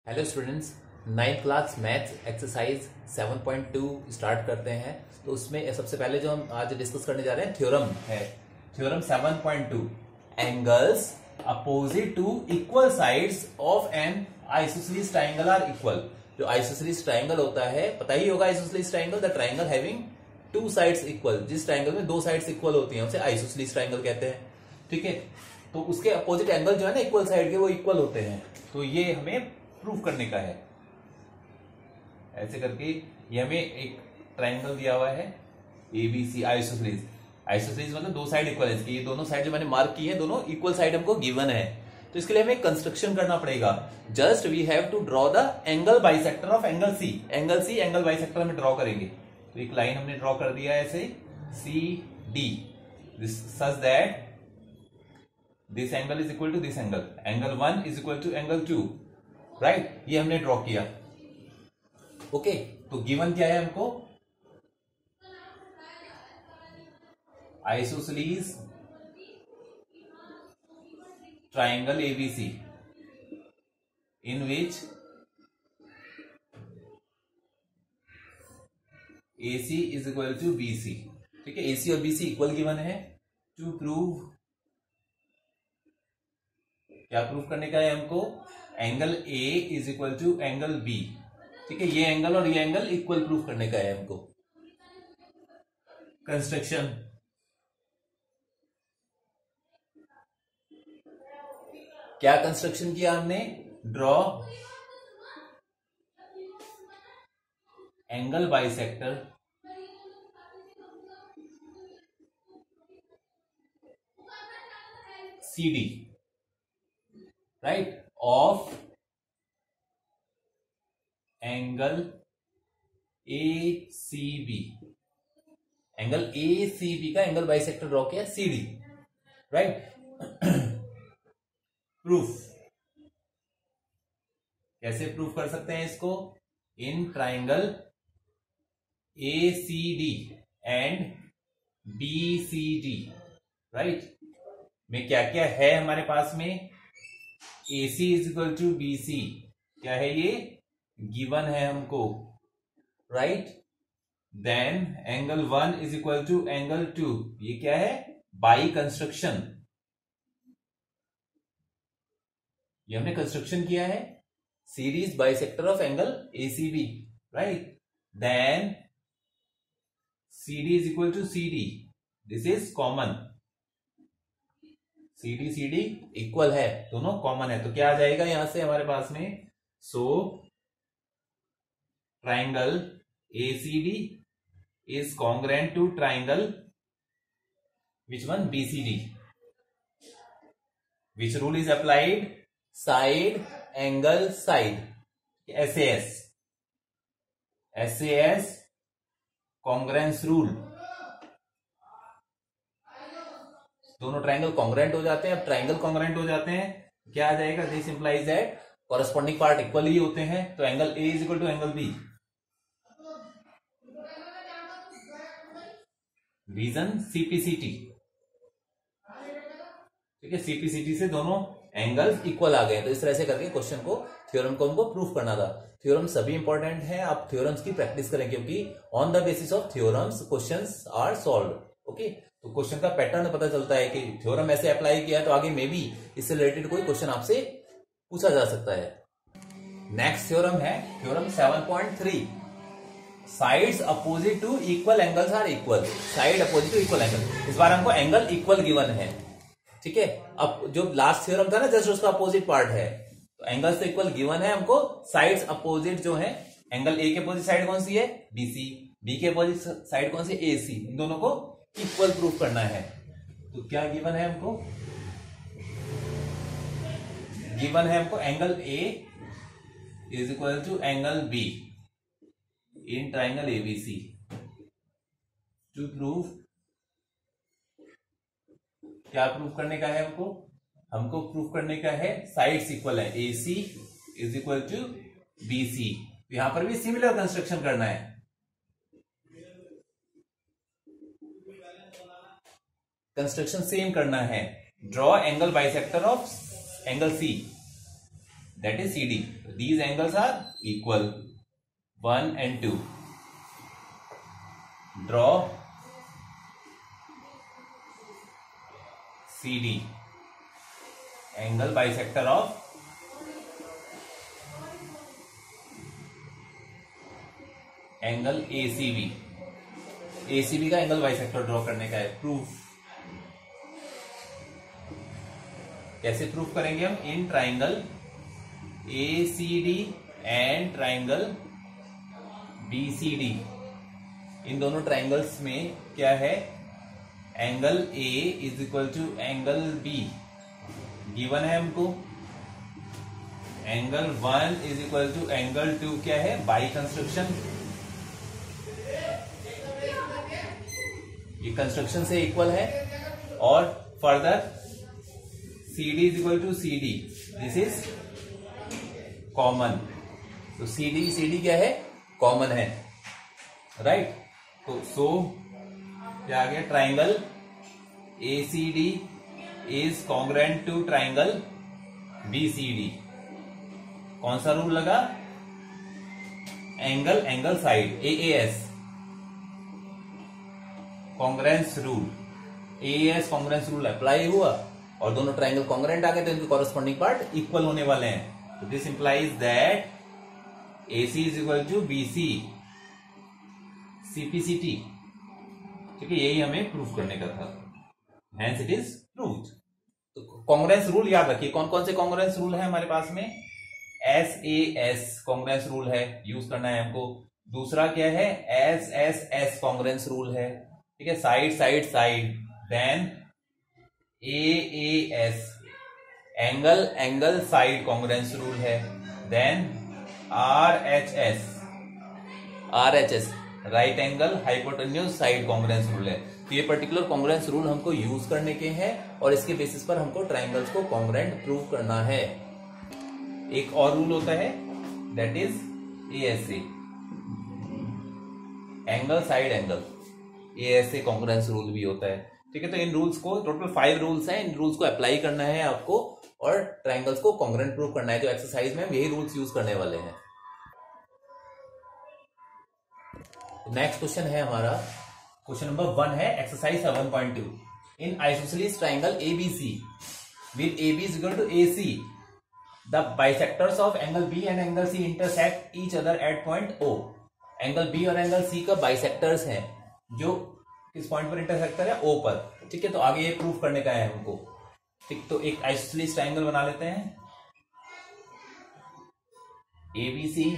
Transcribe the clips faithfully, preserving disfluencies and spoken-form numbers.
Hello students, ninth class maths exercise seven point two start करते हैं। तो उसमें सबसे पहले जो हम आज डिस्कस करने जा रहे हैं थ्योरम है। Theorem seven point two, angles opposite to equal sides of an isosceles triangle are equal. जो आइसोसेलेस ट्राइंगल होता है, पता ही होगा isosceles triangle, the triangle having two sides equal. जिस ट्राइंगल में दो साइड्स इक्वल होती हैं उसे आइसोसेलेस ट्राइंगल कहते हैं। ठीक है, तो उसके अपोजिट एंगल जो है ना इक्वल साइड के, वो इक्वल होते हैं। तो ये हमें प्रूफ करने का है। ऐसे करके ये हमें एक ट्राइंगल दिया हुआ है A B C isosceles. Isosceles मतलब दो साइड इक्वल है इसकी। ये दोनों साइड जो मैंने मार्क की है दोनों इक्वल साइड हमको गिवन है। तो इसके लिए हमें कंस्ट्रक्शन करना पड़ेगा। Just we have to draw the angle bisector of angle C. Angle C angle bisector में ड्रॉ करेंगे। तो एक लाइन हमने ड्रॉ कर दिया है ऐसे C D, such that this angle is equal to this angle, angle one is equal to angle two, right. ये हमने ड्रॉ किया। ओके, तो गिवन क्या है हमको, isosceles triangle ABC in which AC is equal to BC। ठीक है, AC और BC इक्वल गिवन है। टू प्रूव, क्या प्रूव करने का है हमको, angle A is equal to angle B। ठीक है, ये एंगल और ये एंगल इक्वल प्रूफ करने का है हमको। कंस्ट्रक्शन, क्या कंस्ट्रक्शन किया हमने, draw angle bisector C D, right, of angle A C B। Angle A C B का एंगल बाइसेक्टर ड्रॉ किया C D, राइट। प्रूफ, कैसे प्रूफ कर सकते हैं इसको, in triangle A C D and B C D, right, में क्या क्या है हमारे पास में, A C is equal to B C, क्या है ये, गिवन है हमको, right. Then angle one is equal to angle two, ये क्या है, बाई कंस्ट्रक्शन, ये हमने कंस्ट्रक्शन किया है, series bisector of angle A C B, right. Then C D is equal to C D, this is common, C D C D equal है, दोनों common है। तो क्या आ जाएगा यहां से हमारे पास में, so triangle A C D is congruent to triangle which one, B C D. Which rule is applied, side angle side, S A S, S A S congruence rule। दोनों ट्राइंगल कॉन्ग्रेंट हो जाते हैं। अब triangle congruent हो जाते हैं क्या आ जाएगा, this implies that corresponding part equal ही होते हैं। तो angle A is equal to angle B। Reason CPCT, ठीक है, सीपीसीटी से दोनों एंगल्स इक्वल आ गए। तो इस तरह से करके क्वेश्चन को, थ्योरम को हमको प्रूफ करना था। थ्योरम सभी इंपॉर्टेंट है, आप थ्योरम्स की प्रैक्टिस करें क्योंकि on the basis of theorems questions are solved. Okay, तो क्वेश्चन का पैटर्न पता चलता है कि थ्योरम ऐसे अप्लाई किया है तो आगे मे बी इससे रिलेटेड कोई क्वेश्चन आपसे पूछा जा सकता है। नेक्स्ट थ्योरम है theorem seven point three, sides opposite to equal angles are equal. Side opposite to equal angle, इस बार हमको एंगल इक्वल गिवन है। ठीक है, अब जो लास्ट थ्योरम था ना जस्ट उसका अपोजिट पार्ट है, तो एंगल्स तो इक्वल गिवन है हमको। साइड्स अपोजिट जो है, एंगल ए के अपोजिट साइड कौन सी है, बीसी, बी के अपोजिट साइड कौन सी, एसी, इन दोनों को इक्वल प्रूफ करना है। तो क्या गिवन है हमको, गिवन है हमको angle A is equal to angle B in triangle A B C। To prove, क्या प्रूफ करने का है हमको, हमको प्रूफ करने का है साइड्स इक्वल है, A C is equal to B C। यहां पर भी सिमिलर कंस्ट्रक्शन करना है। कंस्ट्रक्शन सेम करना है, draw angle bisector of angle C। that is C D. These angles are equal, one and two. Draw C D, angle bisector of angle A C B. A C B का angle bisector draw करने का है. Proof कैसे proof करेंगे हम? In triangle A C D and triangle B C D, इन दोनों triangles में क्या है? Angle A is equal to angle B given है हमको. Angle one is equal to angle two क्या है? By construction. ये कंस्ट्रक्शन से इक्वल है. और further C D is equal to C D, this is common. तो C D C D क्या है? कॉमन है, राइट right? तो सो क्या आ गया? Triangle A C D is congruent to triangle B C D. कौन सा रूल लगा? Angle angle side, A A S congruence rule. A A S congruence rule apply हुआ और दोनों ट्राइंगल कॉन्ग्रुएंट आ गए तो इनके कॉरेस्पॉन्डिंग पार्ट इक्वल होने वाले हैं. तो this implies that A C is equal to B C C P C T. ठीक है, यही हमें प्रूफ करने का था. Hence it is proved. तो कॉन्ग्रुएंस रूल याद रखिए. कौन कौन से कॉन्ग्रुएंस रूल है हमारे पास में? S A S congruence rule है, यूज करना है हमको. दूसरा क्या है? S S S congruence rule है. ठीक है, side side side. Then A A S angle angle side congruence rule है. Then R H S R H S right angle hypotenuse side congruence rule है. तो ये पर्टिकुलर कॉन्ग्रुएंस रूल हमको use करने के हैं और इसके बेसिस पर हमको ट्राइंगल्स को कॉन्ग्रुएंट प्रूव करना है. एक और रूल होता है, that is A S A angle side angle. A S A congruence rule भी होता है. ठीक है, तो इन रूल्स को, टोटल फाइव रूल्स हैं, इन रूल्स को अप्लाई करना है आपको और ट्राइंगल्स को कॉन्ग्रुएंट प्रूव करना है. जो एक्सरसाइज में हम यही रूल्स यूज करने वाले हैं. नेक्स्ट क्वेश्चन है हमारा, क्वेश्चन नंबर वन है exercise seven point two. In isosceles triangle A B C with A B is equal to A C, the bisectors of angle B and angle C intersect each other at point O. Angle B और angle C का bisectors हैं जो किस point पर intersect कर रहे हैं? O पर. ठीक है, तो आगे ये प्रूफ करने का है हमको. ठीक, तो एक आइसोसेलेस ट्राइंगल बना लेते हैं A B C.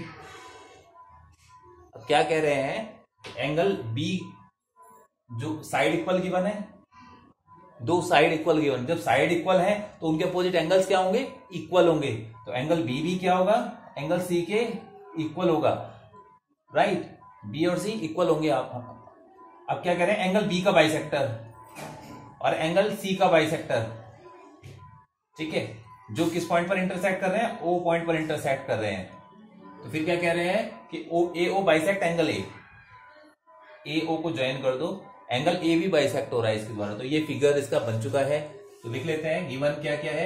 अब क्या कह रहे हैं? एंगल B जो साइड इक्वल गिवन है, दो साइड इक्वल गिवन. जब साइड इक्वल है तो उनके अपोजिट एंगल्स क्या होंगे? इक्वल होंगे. तो एंगल B भी क्या होगा? एंगल C के इक्वल होगा, राइट right? B और C इक्वल होंगे. आप अब क्या कह रहे हैं? एंगल B का बाइसेक्टर और एंगल C का बाइसेक्टर. ठीक है, जो किस पॉइंट पर इंटरसेक्ट कर रहे हैं? O पॉइंट पर इंटरसेक्ट कर रहे हैं. तो फिर क्या कह रहे हैं कि O A O bisect angle A. A O को ज्वाइन कर दो, एंगल A भी बाइसेक्ट हो रहा है इसके द्वारा. तो ये फिगर इसका बन चुका है. तो लिख लेते हैं, गिवन क्या क्या है?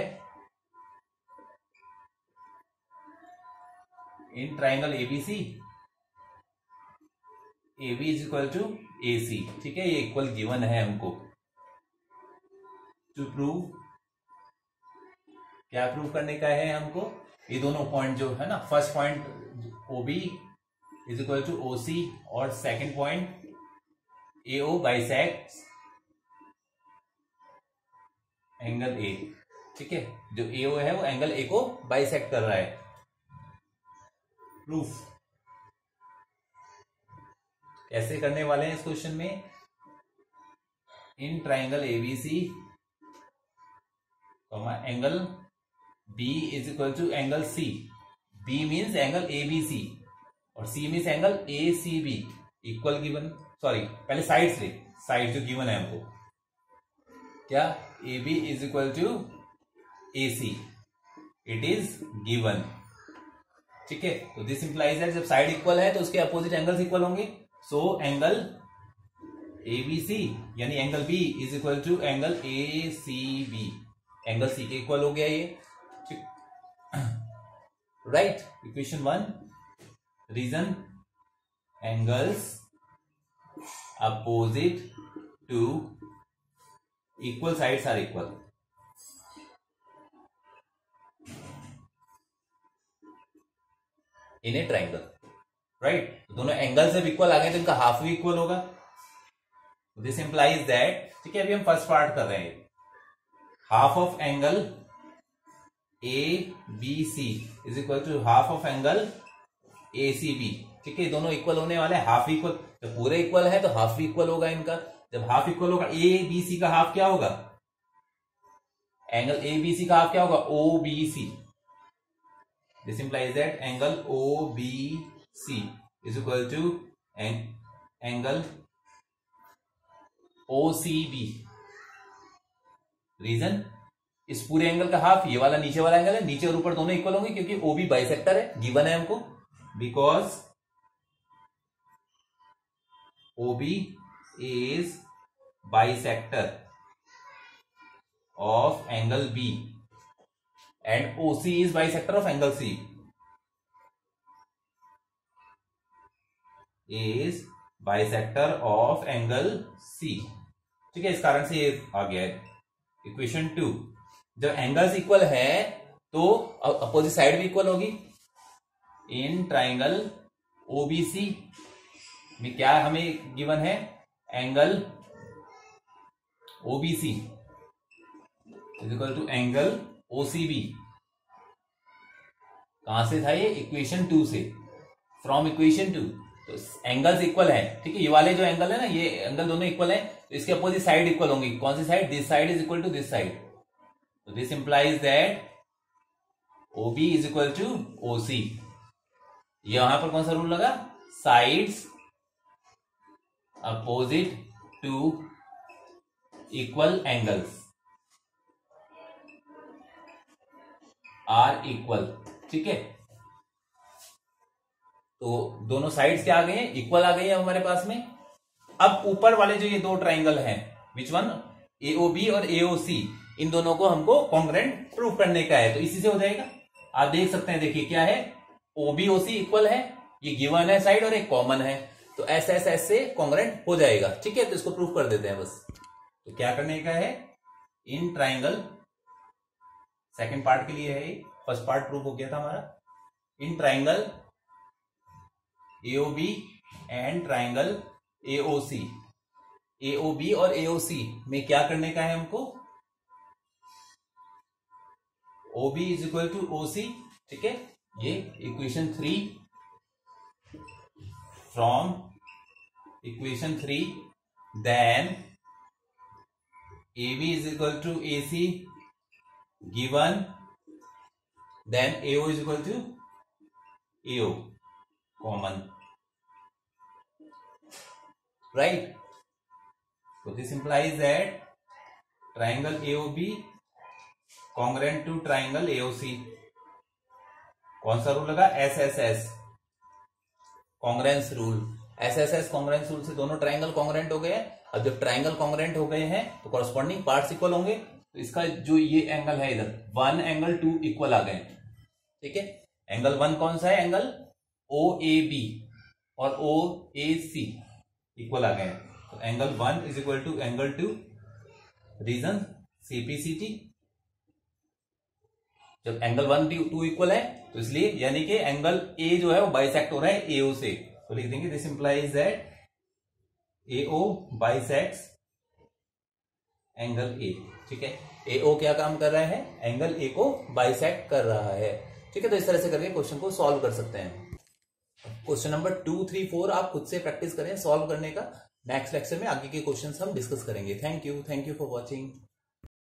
In triangle A B C A B is equal to A C. ठीक है, ये इक्वल गिवन है हमको. टू प्रूव, क्या प्रूव करने का है हमको? ये दोनों पॉइंट जो है ना, first point O B is equal to O C और second point A O bisect angle A. ठीक है, जो A O है वो एंगल A को बाइसेक्ट कर रहा है. प्रूफ कैसे करने वाले हैं इस क्वेश्चन में? In triangle A B C angle B is equal to angle C. B means angle A B C और C means angle A C B. Equal given, sorry पहले साइड से, साइड जो गिवन है हमको क्या? A B is equal to A C. It is given. ठीक है, तो दिस इंप्लाइज दैट जब साइड इक्वल है तो उसके अपोजिट एंगल्स इक्वल होंगे. So angle A B C यानी angle B is equal to angle A C B. Angle C के इक्वल हो गया ये. Right, equation one, reason angles opposite to equal sides are equal. In a triangle, right, दोनों angle जब equal आ गए तो इनका हाफ भी इक्वल होगा। दिस इंप्लाइज दैट, ठीक है, अभी हम फर्स्ट पार्ट कर रहे हैं, half of angle A B C is equal to half of angle A C B. ठीक है, दोनों इक्वल होने वाले हैं, हाफ इक्वल, जब पूरे इक्वल है तो हाफ भी इक्वल होगा इनका। जब हाफ इक्वल होगा, ए बी सी का हाफ क्या होगा, एंगल ए बी सी का हाफ क्या होगा, O B C. This implies that angle O B C is equal to angle O C B. Reason, इस पूरे एंगल का हाफ ये वाला नीचे वाला एंगल है, नीचे और ऊपर दोनों इक्वल होंगे क्योंकि ओ बी बाइसेक्टर है, गिवन है हमको, because O B is bisector of angle B and O C is bisector of angle C, is bisector of angle C। ठीक है, इस कारण से ये आ गया है इक्वेशन टू। जब एंगल्स इक्वल है तो अपोजिट साइड भी इक्वल होगी। In triangle O B C में क्या हमें गिवन है, angle O B C is equal to angle O C B। कहां से था ये, इक्वेशन टू से, फ्रॉम इक्वेशन टू। तो एंगल्स इक्वल है, ठीक है, ये वाले जो एंगल है ना, ये एंगल दोनों इक्वल है, तो इसके अपोजिट साइड इक्वल होंगी। कौन सी side, this side is equal to this side. तो this implies that O B is equal to O C। यहां पर कौन सा रूल लगा, sides opposite to equal angles are equal. ठीक है, तो दोनों साइड्स क्या आ गए हैं, इक्वल आ गई है हमारे पास में। अब ऊपर वाले जो ये दो ट्राइंगल हैं, which one, A O B और A O C, इन दोनों को हमको कॉन्ग्रुएंट प्रूव करने का है, तो इसी से हो जाएगा। आप देख सकते हैं, देखिए क्या है, O B O C equal है, ये गिवन है साइड और एक कॉमन है, तो ऐसे ऐसे ऐसे कॉन्ग्रुएंट हो जाएगा। ठीक है, तो इसको प्रूव कर देते हैं बस। तो क्या करने का है, इन ट्राइंगल, सेकेंड पार्ट के लिए है, फर्स्ट पार्ट प्रूव हो गया था हमारा। In triangle A O B and triangle A O C, A O B और A O C में क्या करने का है हमको, O B is equal to O C। ठीक है, ये equation three, from equation three, then A B is equal to A C given, then A O is equal to A O common, right? So this implies that triangle A O B congruent to triangle A O C। कौन सा rule लगा, S S S, congruence rule. S S S congruence rule से दोनों triangle congruent हो गए। अब जब triangle congruent हो गए हैं तो कॉरस्पॉन्डिंग पार्ट्स इक्वल होंगे, तो इसका जो ये एंगल है इधर, वन एंगल टू इक्वल आ गए। ठीक है, एंगल वन कौन सा है, एंगल O A B और O A C इक्वल आ गए। तो angle one is equal to angle two, reason C P C T। जब एंगल वन टू इक्वल है तो इसलिए, यानी कि एंगल A जो है वो बाइसेक्ट हो रहा है A O से, तो लिख देंगे this implies that A O bisects angle A। ठीक है, A O क्या काम कर रहा है, एंगल A को बाइसेक्ट कर रहा है। ठीक है, तो इस तरह से करके क्वेश्चन को सॉल्व कर सकते हैं। Question number two three four आप खुद से प्रैक्टिस करें सॉल्व करने का। नेक्स्ट लेक्चर में आगे के क्वेश्चंस हम डिस्कस करेंगे। Thank you thank you for watching.